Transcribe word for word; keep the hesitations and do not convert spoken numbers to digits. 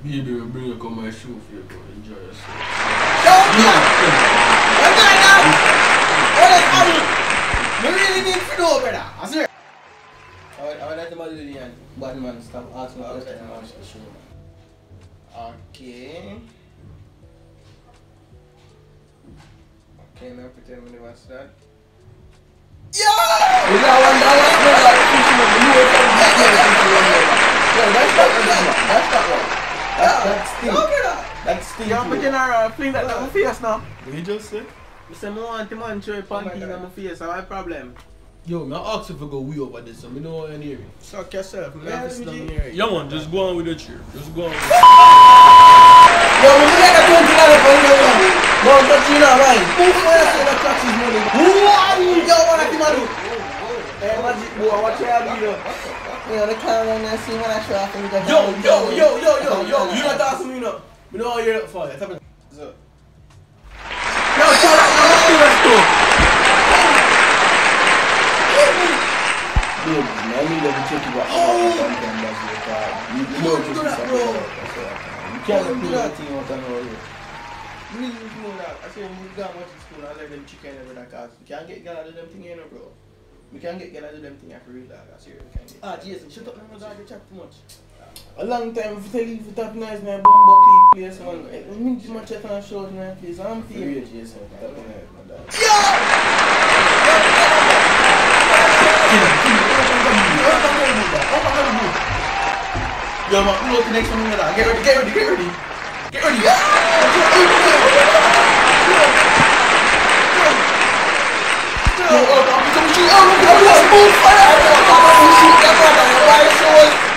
Baby, we'll bring you come my show for you, bro. Enjoy yourself. Yo, man! What's going on? What is happening? We really need to know, brother. I swear. I would like to do the end. Bad man, stop asking questions and watch the show. Okay. Okay, now pretend we watch that. Yo! You know, one that was not like pushing up the new that's not one. That's not one. That's that's Steve. That's Steve. Yo, but you know, fling that on my face now. What you just say? I say, I want the man to panty on my face. What's my problem? Yo, I asked if I go way over this, so I know what you're hearing. Suck yourself, man. Yeah, This let me down see. here. Yeah, man, just go on with the cheer. Just go on with it. Yo, we like a twenty dollars for you, man. No, touch you now, man. Who wanna say that touch is money? Who are you? Yo, what are you do? Hey, Magic boy, what you have you? Yo, the camera and see when I show off and you got Yo, yo, yo, yo, yo, yo, you not talking to me, no. We know how you're up for it. So. Yo, shut up, yo, let's go. Dude, I need to check you out. You know what you're saying. You can't do that thing out of nowhere. You need to know that. I say, we got much in school, I let them chicken every day, cause we can't get girls to do them thing, you know, bro. We can't get girls to do them thing after real dog. I swear we can't get. Ah, Jason, shut up, man, dog, you chat too much. A long time, if you tell you if you tap nice, man, bumbo clip place, man. I mean, too much chat on shows, man, please. I'm feeling. Jason, tap nice, man, dog. Yo, man, pull out the next one, man. Get ready, get ready, get ready. Get ready. Yeah! Yo, oh, I'm going to shoot. Oh, I'm going to shoot.